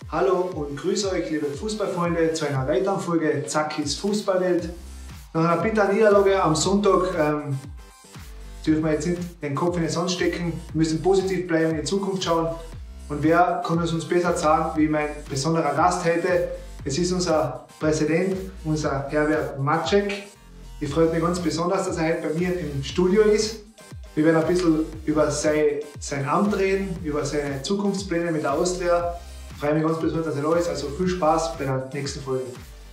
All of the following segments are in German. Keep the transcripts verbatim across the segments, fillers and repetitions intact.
Hallo und grüße euch, liebe Fußballfreunde, zu einer weiteren Folge Zackis Fußballwelt. Nach einer bitteren Niederlage am Sonntag ähm, dürfen wir jetzt nicht den Kopf in den Sand stecken, müssen positiv bleiben, in die Zukunft schauen. Und wer kann es uns besser sagen, wie mein besonderer Gast heute? Es ist unser Präsident, unser Herbert Maczek. Ich freue mich ganz besonders, dass er heute bei mir im Studio ist. Wir werden ein bisschen über sein, sein Amt reden, über seine Zukunftspläne mit der Austria. Ich freue mich ganz besonders, dass er da ist. Also viel Spaß bei der nächsten Folge.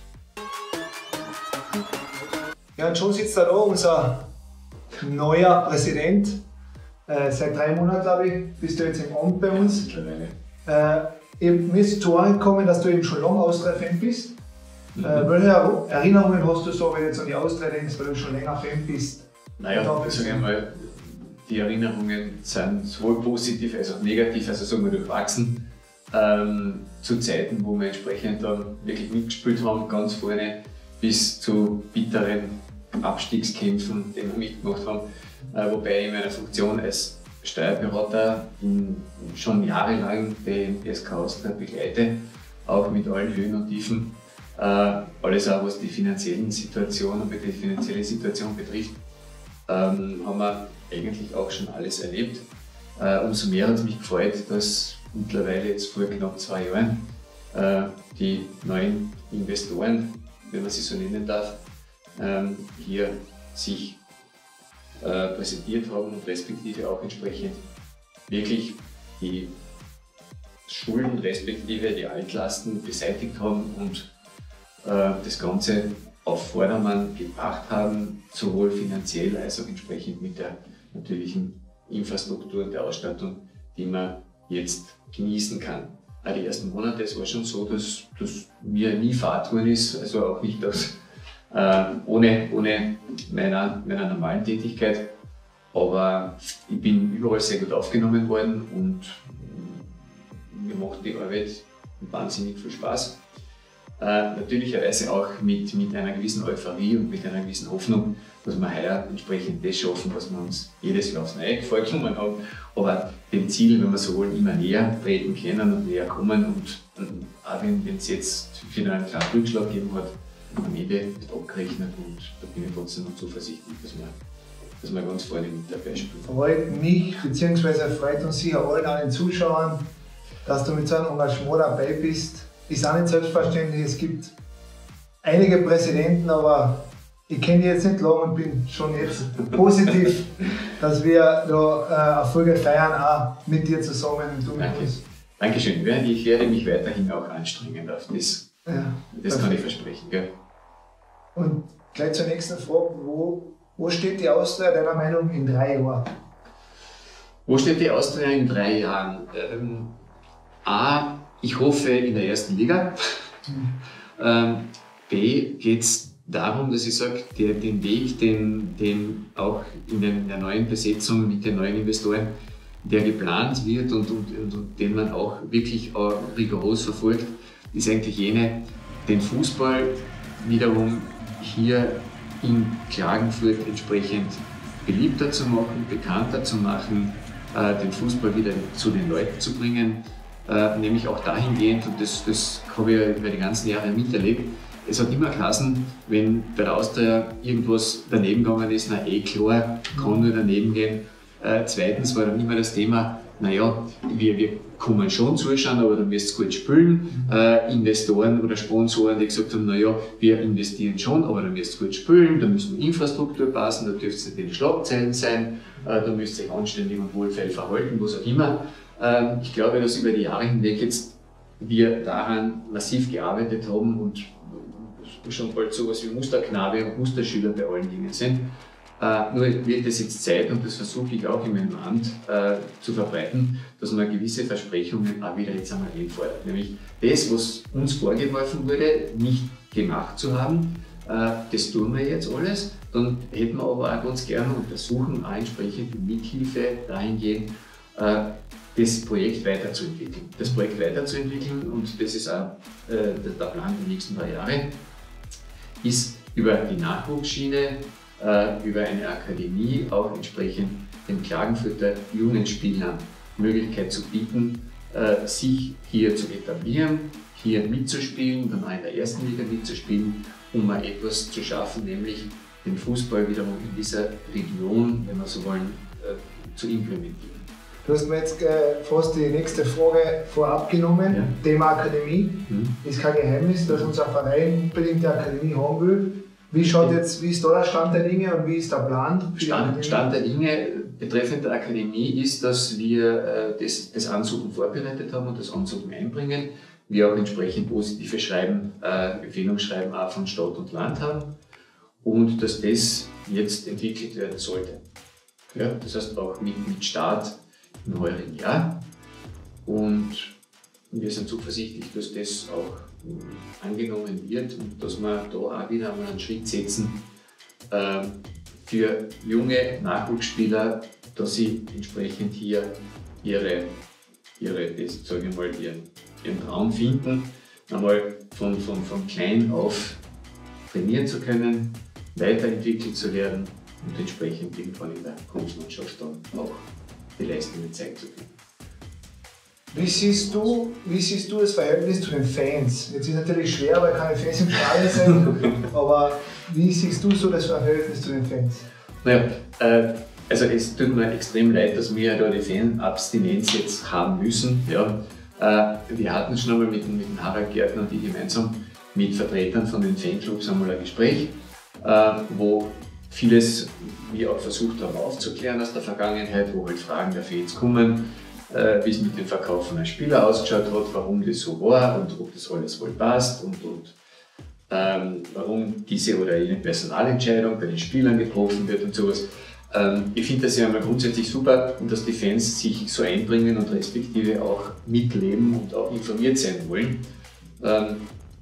Ja, und schon sitzt da, da unser neuer Präsident. Äh, seit drei Monaten, glaube ich, bist du jetzt im Amt bei uns. Äh, eben, mir ist zu Ohren gekommen, dass du eben schon lange Austria-Fan bist. Mhm. Äh, welche Erinnerungen hast du so, wenn du jetzt an die Austria denkst, weil du schon länger Fan bist? Naja, sagen wir mal, die Erinnerungen sind sowohl positiv als auch negativ, also sagen wir durchwachsen. Ähm, zu Zeiten, wo wir entsprechend dann wirklich mitgespielt haben, ganz vorne, bis zu bitteren Abstiegskämpfen, die wir mitgemacht haben. Äh, wobei ich in meiner Funktion als Steuerberater in, schon jahrelang den S K Austria begleite, auch mit allen Höhen und Tiefen. Äh, alles auch was die finanziellen Situation und die finanzielle Situation betrifft, ähm, haben wir eigentlich auch schon alles erlebt. Äh, umso mehr hat es mich gefreut, dass mittlerweile jetzt vor knapp zwei Jahren äh, die neuen Investoren, wenn man sie so nennen darf, ähm, hier sich äh, präsentiert haben und respektive auch entsprechend wirklich die Schulden respektive die Altlasten beseitigt haben und äh, das Ganze auf Vordermann gebracht haben, sowohl finanziell als auch entsprechend mit der natürlichen Infrastruktur und der Ausstattung, die man jetzt genießen kann. Auch die ersten Monate, es war schon so, dass, dass mir nie Fahrt worden ist, also auch nicht aus, äh, ohne, ohne meiner, meiner normalen Tätigkeit. Aber ich bin überall sehr gut aufgenommen worden und mir macht die Arbeit wahnsinnig viel Spaß. Äh, natürlicherweise auch mit, mit einer gewissen Euphorie und mit einer gewissen Hoffnung, dass wir heuer entsprechend das schaffen, was wir uns jedes Jahr aufs Neue vorgenommen haben. Aber dem Ziel, wenn wir so wollen, immer näher treten können und näher kommen. Und, und auch wenn es jetzt für einen kleinen Rückschlag gegeben hat, am Ende wird abgerechnet und da bin ich trotzdem noch zuversichtlich, dass wir, dass wir ganz vorne mit dabei spielen. Freut mich, beziehungsweise freut uns sicher allen an den Zuschauern, dass du mit so einem Engagement dabei bist. Ist auch nicht selbstverständlich, es gibt einige Präsidenten, aber ich kenne die jetzt nicht lange und bin schon jetzt positiv, dass wir da äh, Erfolge feiern, auch mit dir zusammen. Und du mit Danke. uns. Dankeschön. Ich werde mich weiterhin auch anstrengen auf das. Ja, das kann ich versprechen. Gell? Und gleich zur nächsten Frage, wo, wo steht die Austria deiner Meinung in drei Jahren? Wo steht die Austria in drei Jahren? Ähm, A, ich hoffe in der ersten Liga. Mhm. Ähm, B, geht es darum, dass ich sage, den Weg, den, den auch in, den, in der neuen Besetzung mit den neuen Investoren, der geplant wird und, und, und, und den man auch wirklich auch rigoros verfolgt, ist eigentlich jene, den Fußball wiederum hier in Klagenfurt entsprechend beliebter zu machen, bekannter zu machen, äh, den Fußball wieder zu den Leuten zu bringen. Äh, nämlich auch dahingehend, und das, das habe ich ja über die ganzen Jahre miterlebt, es hat immer geheißen, wenn bei der Austria irgendwas daneben gegangen ist, na eh klar, kann nur daneben gehen. Äh, zweitens war dann immer das Thema, naja, wir, wir kommen schon zuschauen, aber dann müsst ihr gut spielen. Äh, Investoren oder Sponsoren, die gesagt haben, naja, wir investieren schon, aber dann müsst ihr gut spielen, da müssen wir Infrastruktur passen, da dürft ihr nicht in den Schlagzeilen sein, äh, da müsst ihr euch anständig und wohlfeil verhalten, was auch immer. Äh, ich glaube, dass über die Jahre hinweg jetzt wir daran massiv gearbeitet haben und schon bald so etwas wie Musterknabe und Musterschüler bei allen Dingen sind. Äh, nur wird es jetzt Zeit, und das versuche ich auch in meinem Amt äh, zu verbreiten, dass man gewisse Versprechungen auch wieder jetzt einmal einfordert. Nämlich das, was uns vorgeworfen wurde, nicht gemacht zu haben, äh, das tun wir jetzt alles. Dann hätten wir aber auch ganz gerne und versuchen auch entsprechend die Mithilfe dahingehend, äh, das Projekt weiterzuentwickeln. Das Projekt weiterzuentwickeln, und das ist auch äh, der Plan der nächsten drei Jahre, ist über die Nachwuchsschiene, äh, über eine Akademie auch entsprechend den Klagenfurter jungen Spielern Möglichkeit zu bieten, äh, sich hier zu etablieren, hier mitzuspielen, dann auch in der ersten Liga mitzuspielen, um mal etwas zu schaffen, nämlich den Fußball wiederum in dieser Region, wenn wir so wollen, äh, zu implementieren. Du hast mir jetzt äh, fast die nächste Frage vorab genommen. Ja. Thema Akademie. Mhm. Ist kein Geheimnis, dass unser Verein unbedingt die Akademie haben will. Wie schaut jetzt, wie ist da der Stand der Dinge und wie ist der Plan? Für Stand, Stand der Dinge betreffend der Akademie ist, dass wir äh, das, das Ansuchen vorbereitet haben und das Ansuchen einbringen. Wir auch entsprechend positive Schreiben, äh, Empfehlungsschreiben auch von Stadt und Land haben und dass das jetzt entwickelt werden sollte. Ja, das heißt auch mit, mit Start im heurigen Jahr. Und wir sind zuversichtlich, dass das auch angenommen wird und dass wir da auch wieder einmal einen Schritt setzen äh, für junge Nachwuchsspieler, dass sie entsprechend hier ihre, ihre das, sage ich mal, ihren, ihren Traum finden, einmal von, von, von klein auf trainieren zu können, weiterentwickelt zu werden und entsprechend irgendwann in der Kampfmannschaft dann auch die Leistungen zeigen zu können. Wie siehst du, wie siehst du das Verhältnis zu den Fans? Jetzt ist es natürlich schwer, weil keine Fans im Stadion sind, aber wie siehst du so das Verhältnis zu den Fans? Naja, äh, also es tut mir extrem leid, dass wir da die Fanabstinenz jetzt haben müssen. Ja. Äh, wir hatten schon einmal mit, mit Harald Gärtner und ich gemeinsam mit Vertretern von den Fanclubs einmal ein Gespräch, äh, wo vieles wir auch versucht haben aufzuklären aus der Vergangenheit, wo halt Fragen der Fans kommen, äh, wie es mit dem Verkauf von einem Spieler ausgeschaut hat, warum das so war und ob das alles wohl passt und, und ähm, warum diese oder jene Personalentscheidung bei den Spielern getroffen wird und sowas. Ähm, ich finde das ja einmal grundsätzlich super, dass die Fans sich so einbringen und respektive auch mitleben und auch informiert sein wollen. Ähm,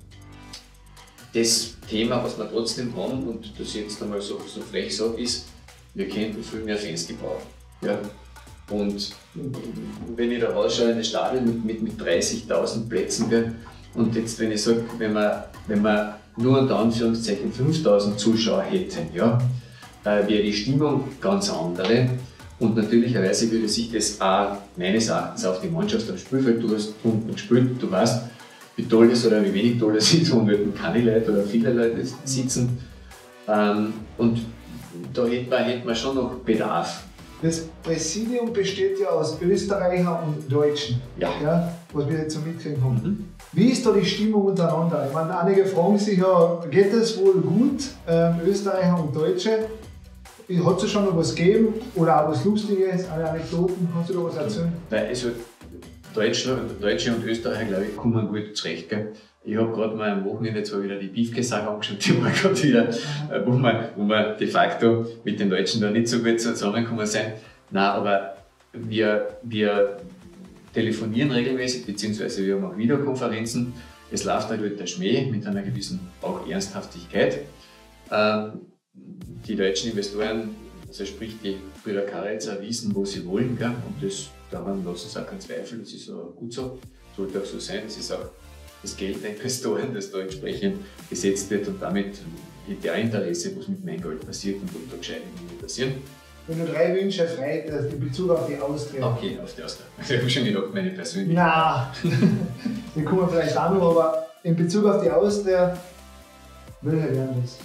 das Thema, was wir trotzdem haben und das jetzt einmal so, so frech sage, ist, wir könnten viel mehr Fans gebrauchen. Ja? Und wenn ich da rausschaue in das Stadion mit, mit, mit dreißigtausend Plätzen, ja, und jetzt wenn ich sage, wenn wir, wenn wir nur unter Anführungszeichen fünftausend Zuschauer hätten, ja, äh, wäre die Stimmung ganz andere. Und natürlicherweise würde sich das auch meines Erachtens auf die Mannschaft am Spielfeld, du hast unten gespielt, du weißt, wie toll das oder wie wenig toll das ist, wo halt keine Leute oder viele Leute sitzen. Ähm, und da hätten wir, hätten wir schon noch Bedarf. Das Präsidium besteht ja aus Österreicher und Deutschen, ja. Ja, was wir jetzt so mitkriegen haben. Mhm. Wie ist da die Stimmung untereinander? Ich meine, einige fragen sich ja, geht das wohl gut, ähm, Österreicher und Deutsche? Hat es schon noch was gegeben oder auch was Lustiges, eine Anekdoten? Kannst du da was erzählen? Nein, also Deutsche, Deutsche und Österreicher, glaube ich, kommen gut zurecht. Gell? Ich habe gerade mal am Wochenende zwar wieder die Beefke-Sache angeschaut, die war gerade wieder, wo wir, wo wir de facto mit den Deutschen da nicht so gut zusammengekommen sind. Nein, aber wir, wir telefonieren regelmäßig, beziehungsweise wir haben auch Videokonferenzen. Es läuft halt der Schmäh mit einer gewissen auch Ernsthaftigkeit. Ähm, die deutschen Investoren, also sprich die Brüder Karetzer, wissen, wo sie wollen, gell? Und das, daran lassen sie auch keinen Zweifel, das ist auch gut so, sollte auch so sein. Es ist auch das Geld der Investoren, das da entsprechend gesetzt wird und damit hätte auch Interesse, was mit meinem Geld passiert und ob da gescheite Dinge passieren. Wenn du drei Wünsche frei hast, in Bezug auf die Austria. Okay, auf die Austria. Ich habe schon gedacht, meine persönliche. Nein, die kommen vielleicht auch noch, aber in Bezug auf die Austria, welche wären das?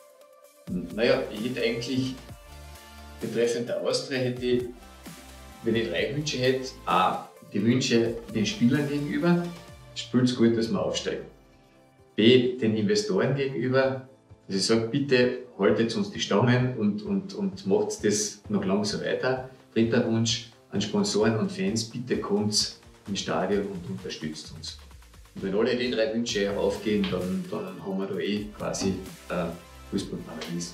Naja, ich hätte eigentlich betreffend der Austria, hätte ich, wenn ich drei Wünsche hätte, A, die Wünsche den Spielern gegenüber, spielt es gut, dass wir aufsteigen. B, den Investoren gegenüber, dass ich sage, bitte haltet uns die Stangen und, und, und macht das noch lange so weiter. Dritter Wunsch an Sponsoren und Fans, bitte kommt ins Stadion und unterstützt uns. Und wenn alle die drei Wünsche aufgehen, dann, dann haben wir da eh quasi äh, Fußballparadies.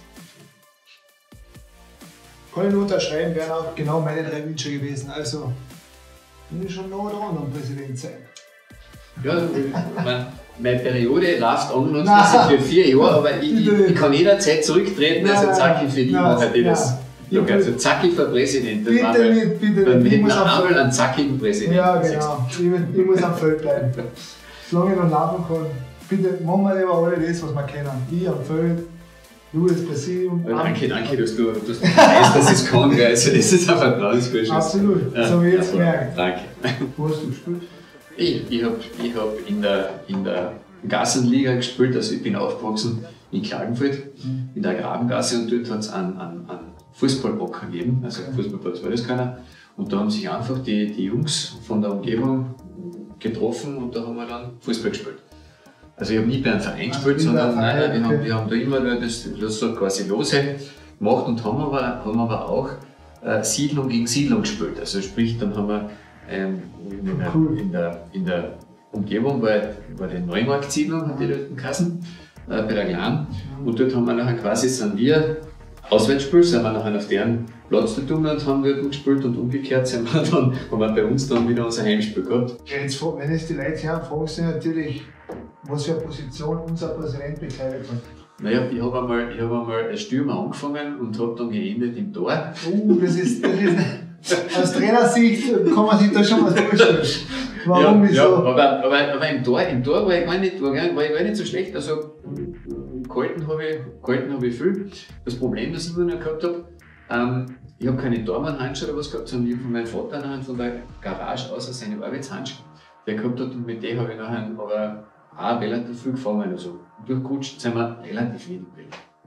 Kann ich nur unterschreiben, wären auch genau meine drei Wünsche gewesen. Also, bin ich schon nah dran am Präsident sein. Ja, mein, meine Periode läuft an und für vier Jahre, aber ich, ich kann jederzeit zurücktreten. Also Zacki für die machen die das. Also Zacki für Präsident. Das bitte nicht, bitte nicht. Wir hätten einmal einen zackigen Präsidenten. Ja, genau. Ich, ich muss am Feld bleiben. Solange ich noch laufen kann, bitte machen wir lieber alle das, was wir kennen. Ich am Feld, du das Präsidium. Ja, danke, danke, dass du, dass du weißt, dass ich es kann. Also das ist ein Vertrauensvorschuss. Absolut, ja, so wie ich jetzt merke. Danke. Wo hast du gespielt? Ich, ich habe ich hab in der, in der Gassenliga gespielt, also ich bin aufgewachsen in Klagenfurt, mhm. in der Grabengasse, und dort hat es einen, einen, einen Fußballbocker gegeben, also okay. Fußballplatz war das keiner. Und da haben sich einfach die, die Jungs von der Umgebung getroffen und da haben wir dann Fußball gespielt. Also ich habe nie bei einem Verein gespielt, also sondern nein, nein, wir, haben, wir haben da immer nur das, das so quasi lose gemacht und haben aber, haben aber auch äh, Siedlung gegen Siedlung gespielt. Also sprich, dann haben wir ähm, in, der, cool. in, der, in der Umgebung war, war die Neumarkt-Siedlung, hat die dort Kassen, äh, bei der Glan. Und dort haben wir nachher quasi, sind wir Auswärtsspiel, sind wir nachher auf deren Platz da und haben dort gespielt, und umgekehrt sind wir dann, haben wir bei uns dann wieder unser Heimspiel gehabt. Jetzt, wenn jetzt die Leute hören, fragen sie natürlich, was für eine Position unser Präsident bekleidet hat. Naja, ich habe einmal, hab einmal als Stürmer angefangen und habe dann geendet im Tor. Uh, das ist, das ist aus Trainersicht kann man sich da schon was vorstellen. Warum, ja, wieso? Ja, aber, aber, aber im Tor, im Tor war ich gar nicht, war, war ich gar nicht so schlecht. Also, gehalten habe ich, gehalten hab ich viel. Das Problem, das ich immer noch gehabt habe, ähm, ich habe keine Tormann-Handschuhe oder was gehabt, sondern ich habe von meinem Vater nachher von der Garage aus seine Arbeitshandschuhe, der gehabt hat, und mit dem habe ich nachher aber auch relativ viel gefangen. Also durchgerutscht sind wir relativ wenig drin.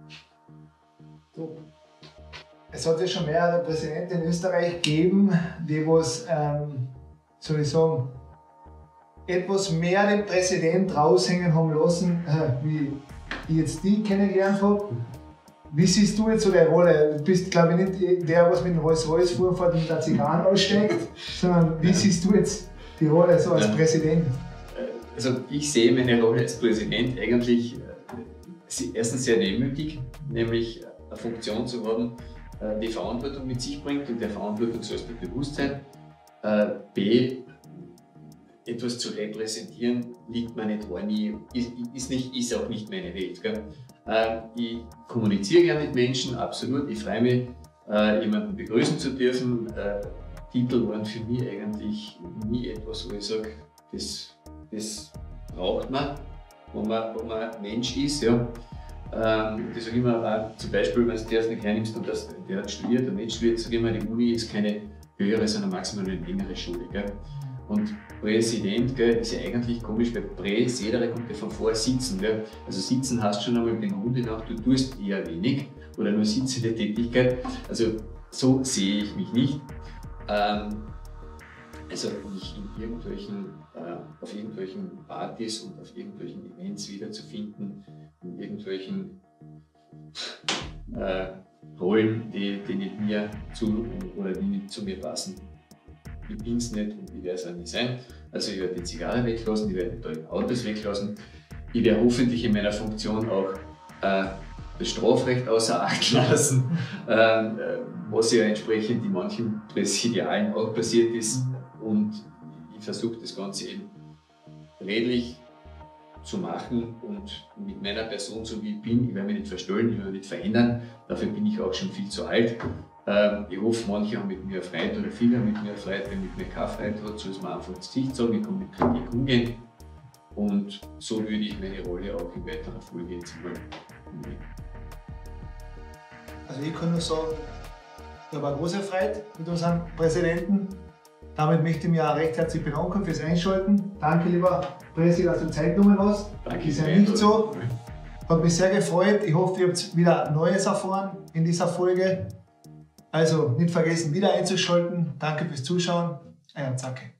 Es hat ja schon mehrere Präsidenten in Österreich gegeben, die was, ähm, soll ich sagen, etwas mehr den Präsident raushängen haben lassen, äh, wie ich jetzt die kennengelernt habe. Wie siehst du jetzt so deine Rolle? Du bist, glaube ich, nicht der, was mit dem Rolls-Royce vorfährt und mit der Zigarre aussteckt, sondern wie siehst du jetzt die Rolle so als ja. Präsident? Also ich sehe meine Rolle als Präsident eigentlich erstens sehr demütig, nämlich eine Funktion zu haben, die Verantwortung mit sich bringt, und der Verantwortung sollst du bewusst sein. B, etwas zu repräsentieren, liegt mir nicht an, ist, ist, nicht, ist auch nicht meine Welt. Gell? Ich kommuniziere gerne mit Menschen, absolut, ich freue mich, jemanden begrüßen zu dürfen. Titel waren für mich eigentlich nie etwas, wo ich sage, das, das braucht man, wo man, wo man Mensch ist. Ja. Ähm, ich sage immer, auch, zum Beispiel, wenn du das nicht hernimmst und das, der hat studiert oder nicht studiert, sage ich immer, die Uni ist keine höhere, sondern maximal eine längere Schule. Gell. Und Präsident, gell, ist ja eigentlich komisch, weil Präsedere kommt ja von vor Sitzen. Gell. Also Sitzen heißt schon einmal den Grunde nach, du tust eher wenig oder nur sitzende Tätigkeit. Also so sehe ich mich nicht. Ähm, also mich in irgendwelchen, äh, auf irgendwelchen Partys und auf irgendwelchen Events wiederzufinden, in irgendwelchen äh, Rollen, die, die nicht mir zu oder die nicht zu mir passen. Ich bin es nicht und ich werde es auch nicht sein. Also ich werde die Zigarre weglassen, ich werde die tollen Autos weglassen. Ich werde hoffentlich in meiner Funktion auch äh, das Strafrecht außer Acht lassen, äh, was ja entsprechend in manchen Präsidialen auch passiert ist. Und ich versuche das Ganze eben redlich zu machen und mit meiner Person, so wie ich bin, ich werde mich nicht verstellen, ich werde mich nicht verändern. Dafür bin ich auch schon viel zu alt. Ähm, ich hoffe, manche haben mit mir Freude oder viele haben mit mir Freude. Wenn mit mir keine Freude hat, soll es mir einfach ins Gesicht sagen, ich kann mit Kritik umgehen. Und so würde ich meine Rolle auch in weiterer Folge jetzt mal umgehen. Also ich kann nur sagen, ich habe eine große Freude mit unserem Präsidenten. Damit möchte ich mich auch recht herzlich bedanken fürs Einschalten. Danke, lieber Präsident, dass du Zeit genommen hast. Danke. Ist ja nicht so. Hat mich sehr gefreut. Ich hoffe, ihr habt wieder Neues erfahren in dieser Folge. Also nicht vergessen, wieder einzuschalten. Danke fürs Zuschauen. Euer Zacke.